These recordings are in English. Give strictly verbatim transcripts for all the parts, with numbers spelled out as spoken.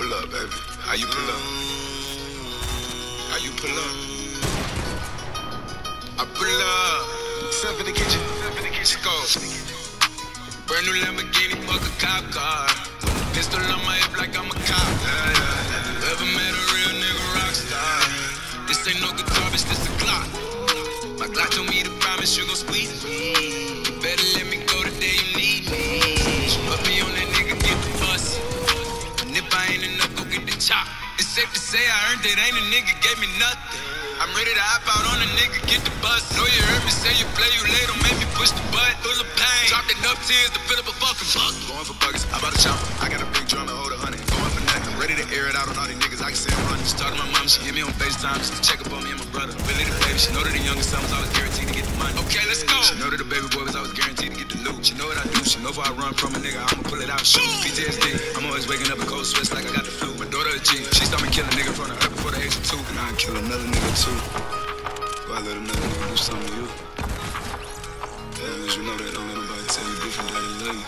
pull up, baby? How you pull up? How you pull up? I pull up. Step in the kitchen. Step in the kitchen. Go. Brand new Lamborghini, fuck a cop car. Pistol on my hip like I'm a cop. Yeah, yeah, yeah. Ever met a real nigga rock star? This ain't no guitar, bitch, this a Glock. My Glock told me to promise you gon' squeeze me. Better let me go the day you need me. Put me on that nigga, get the bus. And if I ain't enough, go get the chop. It's safe to say I earned it, ain't a nigga gave me nothing. I'm ready to hop out on a nigga, get the bus. Know you heard me say you play, you late, don't make me push the button. Full of pain, dropped enough tears to fill up a fucking buck. Going for buggers, I bought a chopper. I got a big drum and hold a hundred. Going for nothing, I'm ready to air it out on all these niggas. I can say I'm running. Started my mom, she hit me on FaceTime just to check up on me and my brother. Billy the baby, she know that the youngest son was always guaranteed to get the money. Okay, let's go. She know that the baby boy was always guaranteed to get the loot. She know what I do, she know if I run from a nigga, I'ma pull it out. Shoot, P T S D, I'm always waking up in cold sweats like I got the flu. My daughter a G, she started me killing nigga in front of her before the age of two. And I'd kill another nigga too. I let another nigga do something to you. As long as you know that, don't let nobody tell you different that they love you.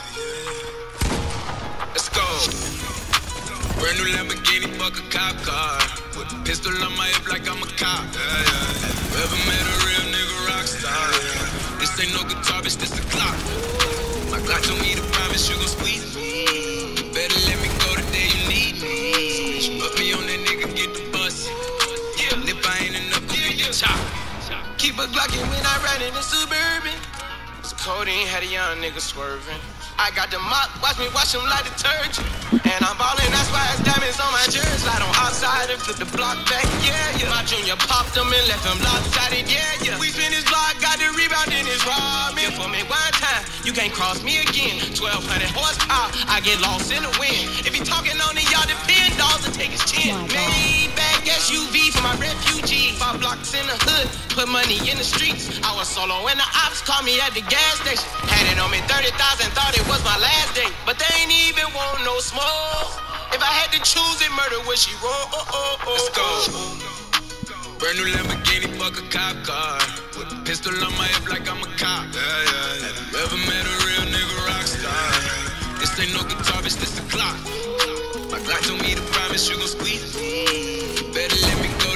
Let's go. Brand new Lamborghini, fuck a cop car. With a pistol on my hip like I'm a cop. Yeah, yeah. Ever met a real nigga rock star? This ain't no guitar, bitch, this a Glock. My Glock told me to promise you gon' squeeze me. Better let me go the day you need me. Put me on that nigga, get the bus. Yeah. And if I ain't enough, go get the chop. Keep a Glockin' when I ride in the Suburban. It's codeine, had a young nigga swerving. I got the mop, watch me wash him like detergent. And I'm ballin', that's why it's diamonds on my jersey. Slide on outside and flip the block back, yeah, yeah. My junior popped him and left him lopsided, yeah, yeah. We spin his block, got the rebound in his robbing. Yeah, for me one time, you can't cross me again. twelve hundred horsepower, I get lost in the wind. If he talking on it, y'all depend, dogs will take his chin. Maybach S U V for my refugees. Five blocks in the hood, put money in the streets. I was solo when the ops called me at the gas station. Had it on me thirty thousand, thought it was my last day. But they ain't even want no smoke. If I had to choose it, murder would she roll? Oh, oh, oh, Let's go. Brand new Lamborghini, fuck a cop car. With a pistol on my hip like I'm a cop. Yeah, yeah, yeah. Have you ever met a real nigga rock star? This ain't no guitar, bitch, this a Glock. My Glock told me to promise you gon' squeeze me. Better let me go